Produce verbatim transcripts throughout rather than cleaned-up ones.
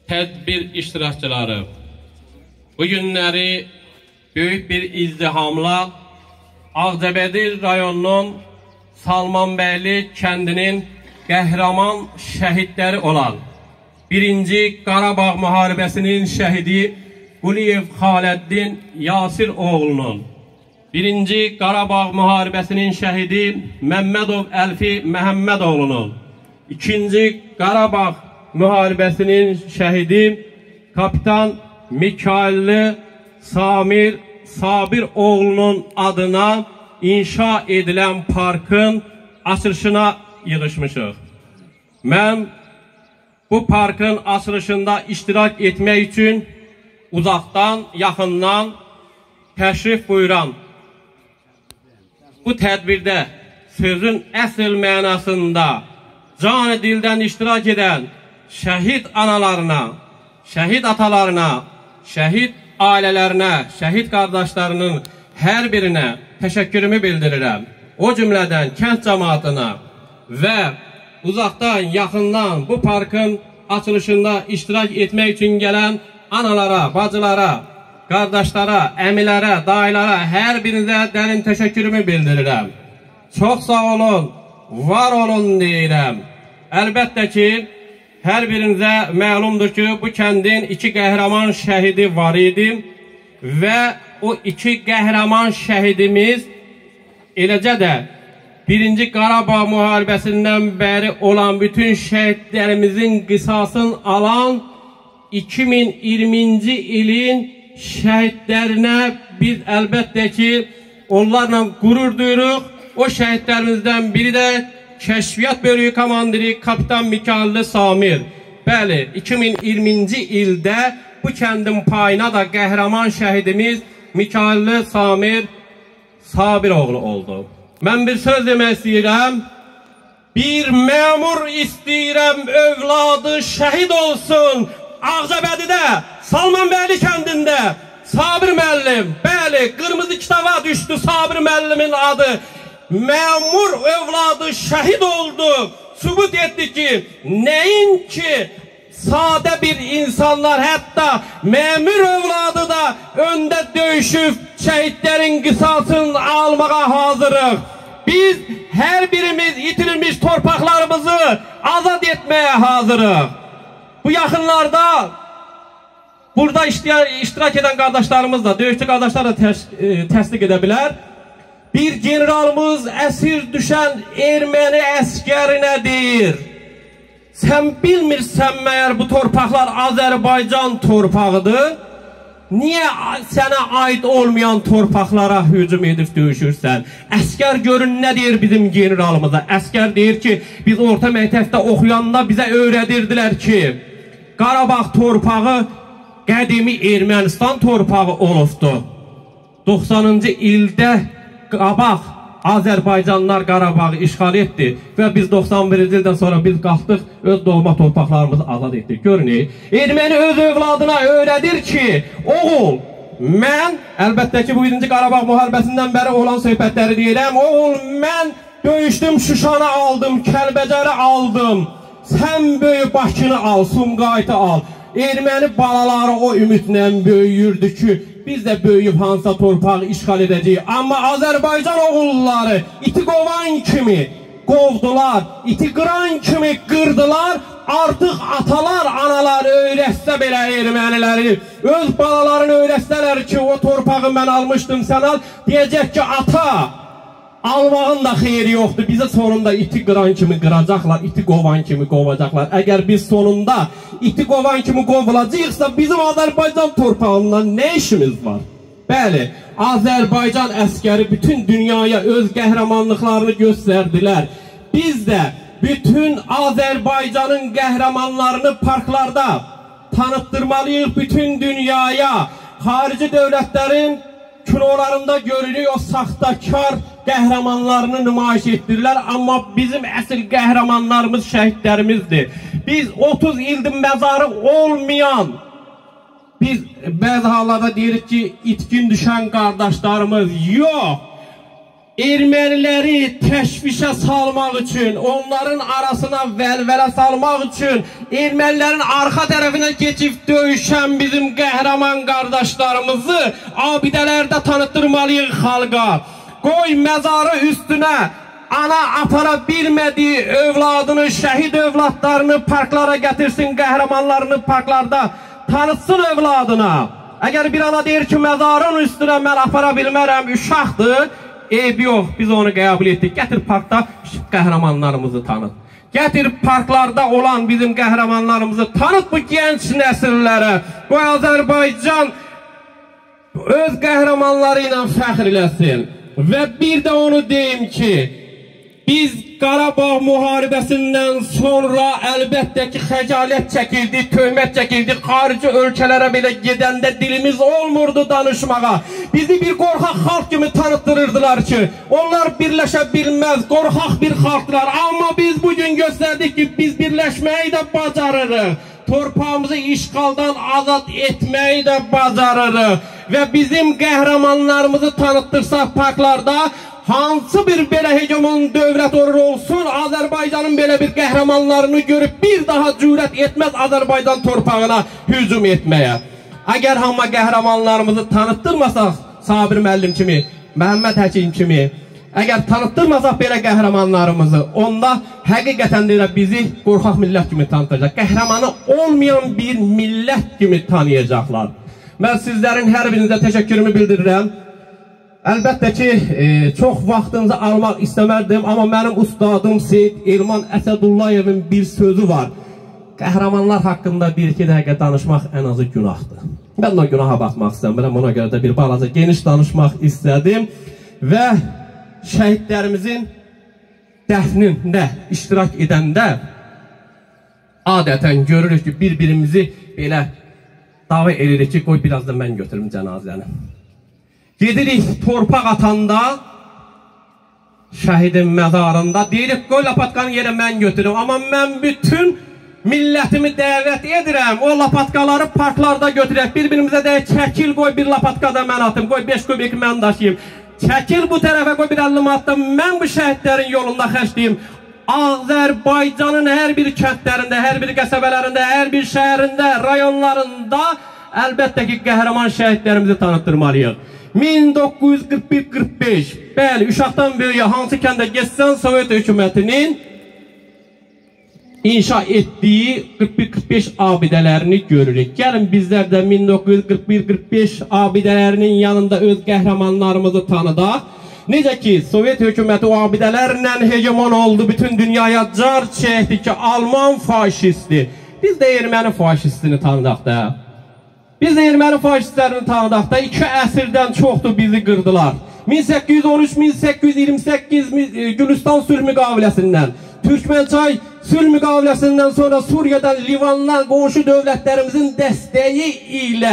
tədbir iştirakçıları, bu günləri böyük bir izdihamla Ağcabədi rayonunun Salmanbəyli kəndinin qəhrəman şəhidləri olan birinci Qarabağ müharibəsinin şəhidi Quliyev Xaləddin Yasir oğlunun, birinci Qarabağ müharibəsinin şəhidi Məmmədov Əlfi Məhəmməd oğlunun, ikinci Qarabağ müharibəsinin şəhidi Kapitan Mikailli Samir Sabir oğlunun adına inşa edilən parkın açılışına yığışmışıq. Mən bu parkın açılışında iştirak etmək üçün uzaqdan, yaxından təşrif buyuran, bu tədbirdə sözün əsl mənasında canı dildən iştirak edən şəhid analarına, şəhid atalarına, şəhid ailələrinə, şəhid qardaşlarının hər birinə təşəkkürümü bildirirəm. O cümlədən kənd cəmaatına və uzaqdan, yaxından bu parkın açılışında iştirak etmək üçün gələn analara, bacılara, qardaşlara, əmilərə, dayılara, hər birinizə dərin təşəkkürümü bildirirəm. Çox sağ olun, var olun deyirəm. Əlbəttə ki, hər birinizə məlumdur ki, bu kəndin iki qəhrəman şəhidi var idi və o iki qəhrəman şəhidimiz eləcə də birinci Qarabağ müharibəsindən bəri olan bütün şəhidlərimizin qisasını alan iki min iyirminci ilin şəhidlərinə biz əlbəttə ki, onlarla qürur duyuruq. O şəhidlərimizdən biri də Kəşfiyyat Bölüyü komandiri Kapitan Mikailli Samir. Bəli, iki min iyirminci ildə bu kəndin payına da qəhrəman şəhidimiz Mikailli Samir Sabir oğlu oldu. Mən bir söz demək istəyirəm. Bir məmur istəyirəm, övladı şəhid olsun. Ağcabədidə, Salmanbəyli kəndində Sabir müəllim, bəli, qırmızı kitaba düşdü Sabir müəllimin adı. Məmur övladı şəhid oldu. Sübut etdi ki, nəinki sadə bir insanlar, hətta məmur övladı da öndə döyüşüb şəhidlərin qisasını almağa hazırıq. Biz hər birimiz itirilmiş torpaqlarımızı azad etməyə hazırıq. Bu yaxınlarda burada iştirak edən qardaşlarımız da, döyüşçü qardaşlar da təsdiq edə bilər. Bir generalımız əsir düşən erməni əskərinə deyir: sən bilmirsən məyər bu torpaqlar Azərbaycan torpağıdır? Niyə sənə aid olmayan torpaqlara hücum edib döyüşürsən? Əskər görün nə deyir bizim generalımıza? Əskər deyir ki, biz orta məktəbdə oxuyanda bizə öyrədirdilər ki, Qarabağ torpağı qədimi Ermənistan torpağı olubdur. doxsanıncı ildə qabaq Azərbaycanlar Qarabağı işğal etdi və biz doxsan birinci ildən sonra biz qalxdıq, öz doğma torpaqlarımızı azad etdik. Görün, erməni öz övladına öyrədir ki, oğul, mən, əlbəttə ki, bu birinci Qarabağ müharibəsindən bəri olan söhbətləri deyirəm, oğul, mən döyüşdüm, Şuşanı aldım, Kəlbəcəri aldım, sən böyük Bakını al, Sumqayıtı al. Erməni balaları o ümidlə böyüyürdü ki, biz də böyüyüb hansısa torpağı işğal edəcəyik. Amma Azərbaycan oğulları iti qovan kimi qovdular, iti qıran kimi qırdılar. Artıq atalar, analar öyrətsə belə erməniləri, öz balalarını öyrətsələr ki, o torpağı mən almışdım, sən al, deyəcək ki, ata, almağın da xeyri yoxdur. Bizə sonunda iti qıran kimi qıracaqlar, iti qovan kimi qovacaqlar. Əgər biz sonunda iti qovan kimi qovulacaqsa, bizim Azərbaycan torpağından nə işimiz var? Bəli, Azərbaycan əskəri bütün dünyaya öz qəhrəmanlıqlarını göstərdilər. Biz də bütün Azərbaycanın qəhrəmanlarını parklarda tanıtdırmalıyıq bütün dünyaya. Xarici dövlətlərin kinolarında görülüyor, o saxtakar qəhrəmanlarını nümayiş etdirirlər, amma bizim əsl qəhrəmanlarımız şəhidlərimizdir. Biz otuz ildir məzarı olmayan, biz bəzi hallarda deyirik ki, itkin düşən qardaşlarımız yox. erməniləri təşvişə salmaq üçün, onların arasına vəlvələ salmaq üçün ermənilərin arxa tərəfinə keçib döyüşən bizim qəhrəman qardaşlarımızı abidələrdə tanıtdırmalıyıq xalqa. Qoy məzarı üstünə ana apara bilmədiyi övladını, şəhid övladlarını parklara gətirsin, qəhrəmanlarını parklarda tanıtsın övladına. Əgər bir ana deyir ki, məzarın üstünə mən apara bilmərəm, uşaqdır, eybi yox, biz onu qəbul etdik. Gətir parkda qəhrəmanlarımızı tanıt. Gətir parklarda olan bizim qəhrəmanlarımızı tanıt bu gənc nəsillərə. Qoy Azərbaycan öz qəhrəmanları ilə fəxr eləsin. Və bir də onu deyim ki, biz Qarabağ müharibəsindən sonra əlbəttə ki, xəcalət çəkildik, töhmət çəkildik, xarici ölkələrə belə gedəndə dilimiz olmurdu danışmağa. Bizi bir qorxaq xalq kimi tanıtdırırdılar ki, onlar birləşə bilməz, qorxaq bir xalqdılar. Amma biz bugün göstərdik ki, biz birləşməyi də bacarırıq. Torpağımızı işğaldan azad etməyi də bacarırıq. Və bizim qəhrəmanlarımızı tanıtdırsaq parklarda, hansı bir belə hegemon dövlət olur olsun, Azərbaycanın belə bir qəhrəmanlarını görüb bir daha cürət etməz Azərbaycan torpağına hücum etməyə. Əgər hamma qəhrəmanlarımızı tanıtdırmasaq, Sabir müəllim kimi, Məhəmməd Həkim kimi, əgər tanıtdırmasaq belə qəhrəmanlarımızı, onda həqiqətən də bizi qorxaq millət kimi tanıtacaq. Qəhrəmanı olmayan bir millət kimi tanıyacaqlar. Mən sizlərin hər birinizə təşəkkürümü bildirirəm. Əlbəttə ki, e, çox vaxtınızı almaq istəmərdim, amma mənim ustadım Seyid Elman Əsədullayevin bir sözü var. Qəhrəmanlar haqqında bir-iki dəqiqə danışmaq ən azı günahdır. Mən də o günaha baxmaq istəmirəm, ona görə də bir balaca geniş danışmaq istədim. Və şəhidlərimizin dəfnində iştirak edəndə adətən görürük ki, bir-birimizi belə dava edirik ki, qoy biraz da mən götürüm cənazəni. Gedirik torpaq atanda, şəhidin məzarında, deyirik, qoy lapatkanı yerə mən götürüm. Amma mən bütün millətimi dəvət edirəm, o lapatkaları parklarda götürək. Bir-birimizə deyək, çəkil, qoy bir lapatka da mən atım, qoy beş kubik mən daşıyım. Çəkil bu tərəfə, qoy bir əlli manat da mən bu şəhidlərin yolunda xərcləyim. Azərbaycanın hər bir kəndlərində, hər bir qəsəbələrində, hər bir şəhərində, rayonlarında əlbəttə ki, qəhrəman şəhidlərimizi tanıtdırmalıyıq. min doqquz yüz qırx bir qırx beş, bəli, uşaqdan böyüyə hansı kəndə geçsən Sovet hökumətinin inşa etdiyi qırx bir qırx beş abidələrini görürük. Gəlin bizlər də min doqquz yüz qırx bir qırx beş abidələrinin yanında öz qəhrəmanlarımızı tanıdaq. Necə ki, Sovet hökuməti o abidələrlə hegemon oldu, bütün dünyaya car çəkdi ki, Alman faşisti. Biz də erməni faşistini tanıdaq da. Biz də erməni faşistlərini tanıdaq da, iki əsrdən çoxdur bizi qırdılar. min səkkiz yüz on üç min səkkiz yüz iyirmi səkkiz Gülüstan sülh müqaviləsindən, Türkmençay sülh müqaviləsindən sonra Suriyadan, Livandan, qonşu dövlətlərimizin dəstəyi ilə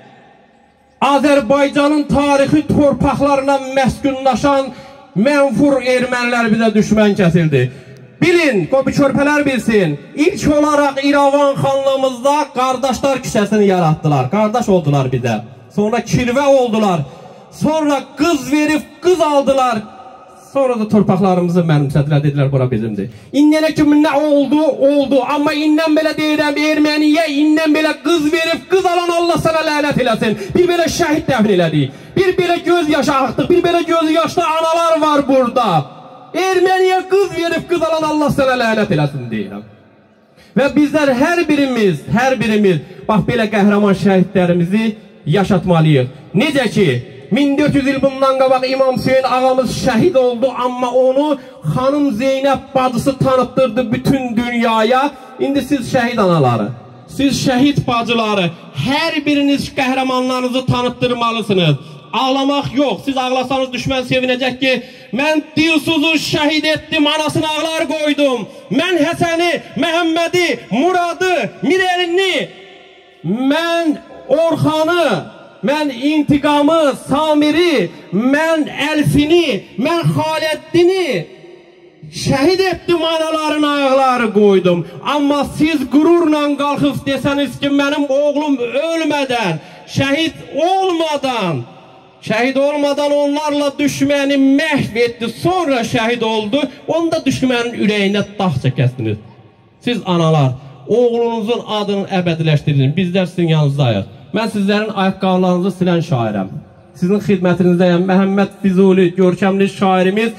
Azərbaycanın tarixi torpaqlarına məskunlaşan mənfur ermənilər bizə düşmən kəsildi. Bilin, qobi körpələr bilsin, ilk olaraq İrəvan xanlığımızda qardaşlar küçəsini yaratdılar, qardaş oldular bizə. Sonra kirvə oldular, sonra qız verib qız aldılar, sonra da torpaqlarımızı mənimsədilər, dedilər, bura bizimdir. İnnənə kimi nə oldu, oldu, amma indən belə deyirəm, erməniyə indən belə qız verib qız alan Allah sana lənət eləsin. Bir belə şəhid dəfn elədik, bir belə göz yaşı axdıq, bir belə göz yaşlı analar var burada. Erməniyə qız verib qız alan Allah sana lənət eləsin deyirəm. Və bizlər hər birimiz, hər birimiz, bax belə qəhrəman şəhidlərimizi yaşatmalıyıq. Necə ki, min dörd yüz il bundan qabaq İmam Hüseyin ağamız şəhid oldu, amma onu xanım Zeynəb bacısı tanıtdırdı bütün dünyaya. İndi siz şəhid anaları, siz şəhid bacıları, hər biriniz qəhrəmanlarınızı tanıtdırmalısınız. Ağlamaq yox, siz ağlasanız düşmən sevinəcək ki, mən Dilsuzu şəhid etdim, anasını ağlar qoydum. Mən Həsəni, Məhəmmədi, Muradı, Mirəlini, mən Orxanı, mən İntiqamı, Samiri, mən Əlfini, mən Xaləddini şəhid etdim, anaların ağları qoydum. Amma siz qürurla qalxıb desəniz ki, mənim oğlum ölmədən, şəhid olmadan Şəhid olmadan onlarla düşməni məhv etdi, sonra şəhid oldu, onda düşmənin ürəyinə dağ çəkəsiniz. Siz analar, oğlunuzun adını əbədiləşdirin, bizlər sizin yanınızdayıq. Mən sizlərin ayaqqabılarınızı silən şairəm. Sizin xidmətinizdəyəm. Məhəmməd Füzuli, görkəmli şairimiz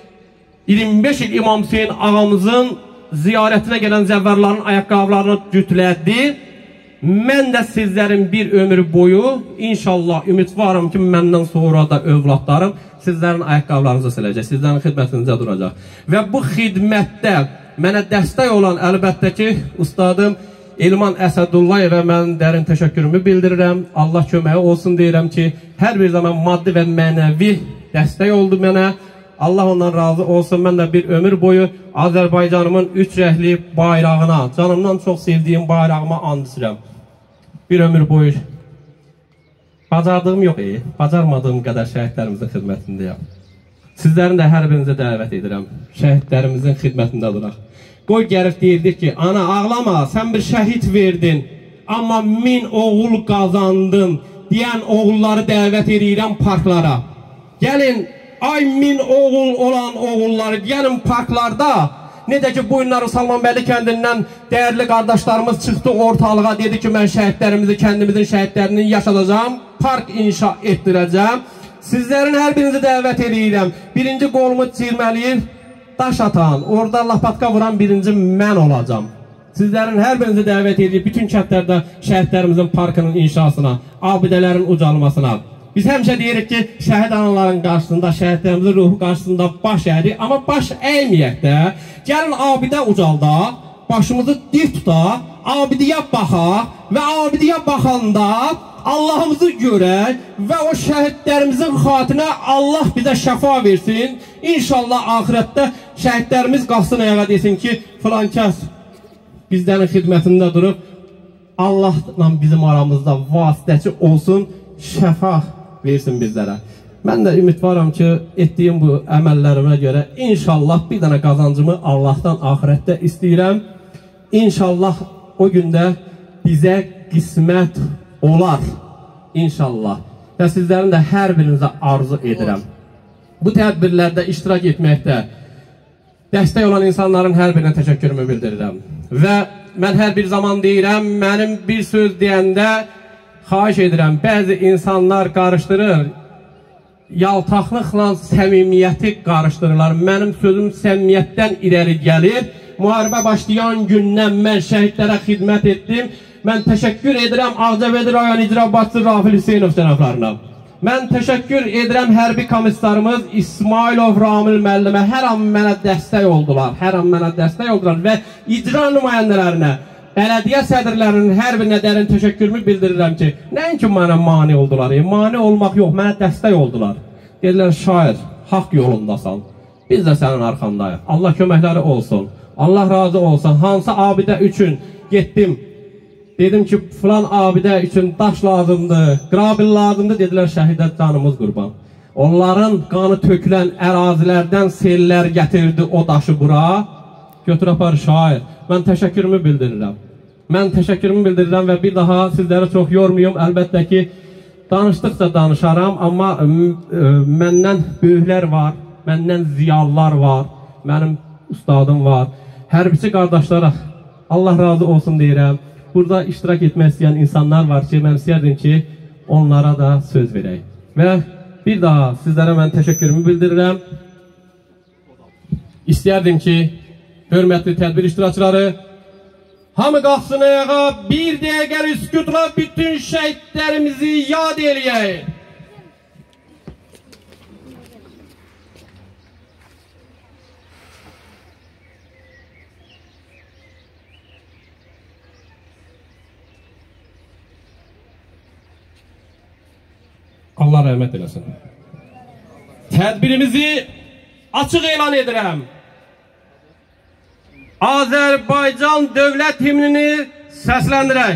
iyirmi beş il İmam Hüseyin ağamızın ziyarətinə gələn zəvvərlərin ayaqqabılarını cütlədi. Mən də sizlərin bir ömür boyu, inşallah, ümid varım ki, məndən sonra da övladlarım sizlərin ayaqqabılarınızı siləcək, sizlərin xidmətinizə duracaq. Və bu xidmətdə mənə dəstək olan əlbəttə ki, ustadım Elman Əsədullayevə mən dərin təşəkkürümü bildirirəm. Allah köməyi olsun deyirəm ki, hər bir zaman maddi və mənəvi dəstək oldu mənə. Allah ondan razı olsun. Mən də bir ömür boyu Azərbaycanımın üç rəhli bayrağına, canımdan çox sevdiyim bayrağıma and içirəm. Bir ömür boyu bacardığım yox, e, bacarmadığım qədər şəhidlərimizin xidmətindəyəm. Sizlərin də hər birinizə dəvət edirəm. Şəhidlərimizin xidmətində duraq. Qoy gəlib deyirdik ki, ana ağlama, sən bir şəhid verdin, amma min oğul qazandın deyən oğulları dəvət edirəm parklara. Gəlin, ay min oğul olan oğulları, gəlin parklarda. Necə ki, bu günləri Salmanbəyli kəndindən dəyərli qardaşlarımız çıxdı ortalığa, dedi ki, mən şəhidlərimizi, kəndimizin şəhidlərini yaşadacağım, park inşa etdirəcəm. Sizlərin hər birinizi dəvət edirəm. Birinci qolumu çirməliyim, daş atan, orada lapatka vuran birinci mən olacam. Sizlərin hər birinizi dəvət edirəm, bütün kəndlərdə şəhidlərimizin parkının inşasına, abidələrin ucalmasına. Biz həmişə deyirik ki, şəhid anaların qarşısında, şəhidlərimizin ruhu qarşısında baş əyirik, amma baş əyməyək də, gəlin abidə ucalda, başımızı dik tuta, abidiyə baxa və abidiyə baxanda Allah'ımızı görək və o şəhidlərimizin xatirinə Allah bizə şəfa versin. İnşallah ahirətdə şəhidlərimiz qalsın ayağa desin ki, filan kəs bizlərin xidmətində durub, Allahla bizim aramızda vasitəçi olsun, şəfa versin bizlərə. Mən də ümid varam ki, etdiyim bu əməllərimə görə inşallah bir dənə qazancımı Allahdan ahirətdə istəyirəm. İnşallah o gündə bizə qismət olar. İnşallah. Və sizlərin də hər birinizə arzu edirəm. Bu tədbirlərdə iştirak etməkdə dəstək olan insanların hər birinə təşəkkürümü bildirirəm. Və mən hər bir zaman deyirəm, mənim bir söz deyəndə xahiş edirəm, bəzi insanlar qarışdırır, yaltaqlıqla səmimiyyəti qarışdırırlar. Mənim sözüm səmimiyyətdən irəli gəlir. Müharibə başlayan gündən mən şəhidlərə xidmət etdim. Mən təşəkkür edirəm Ağcabədi rayon icra başçısı Rafil Hüseynov cənablarına. Mən təşəkkür edirəm hərbi komissarımız İsmailov Ramil müəllimə. Hər an mənə dəstək oldular. Hər an mənə dəstək oldular və icra nümayəndələrinə, bələdiyyə sədrlərinin hər birinə dərin təşəkkürümü bildirirəm ki, nəinki mənə mani oldular, e, mani olmaq yox, mənə dəstək oldular. Dedilər, şair, haqq yolundasan, biz də sənin arxandayıq. Allah köməkləri olsun, Allah razı olsun. Hansı abidə üçün getdim, dedim ki, filan abidə üçün daş lazımdır, qrabil lazımdır, dedilər, şəhidə canımız qurban. Onların qanı tökülən ərazilərdən sellər gətirdi o daşı bura, götür apar şair. Mən təşəkkürümü bildirirəm. Mən təşəkkürümü bildirirəm və bir daha sizləri çox yormayım. Əlbəttə ki, danışdıqca danışaram, amma ə, məndən böyüklər var, məndən ziyalılar var, mənim ustadım var. Hərbiçi qardaşlara Allah razı olsun deyirəm. Burada iştirak etmək istəyən insanlar var ki, mən istəyərdim ki, onlara da söz verək. Və bir daha sizlərə mən təşəkkürümü bildirirəm. İstəyərdim ki, hörmətli tədbir iştirakçıları, hamı qalxsın ayağa, bir dəqiqə üskütla bütün şəhidlərimizi yad eləyək. Allah rəhmət eləsin. Tədbirimizi açıq elan edirəm. Azərbaycan dövlət himnini səsləndirək.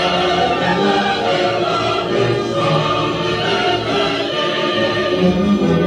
Thank you.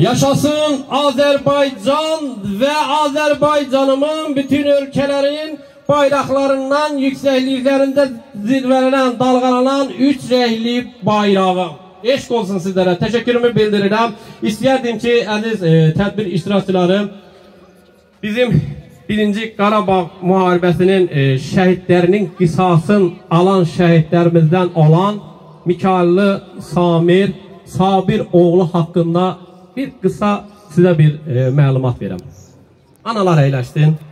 Yaşasın Azerbaycan ve Azerbaycanımın bütün ülkelerin bayraklarından yüksekliklerinde zirvelenen, dalgalanan üç renkli bayrağı. Eşk olsun sizlere. Teşekkürümü bildirirəm. İstəyərdim ki, əziz e, tədbir iştirakçıları, bizim birinci Qarabağ müharibəsinin e, şəhidlərinin qisasını alan şəhidlərimizdən olan Mikailli Samir Sabir oğlu haqqında bir qısa sizə bir e, məlumat verəm. Analar əyləşsin.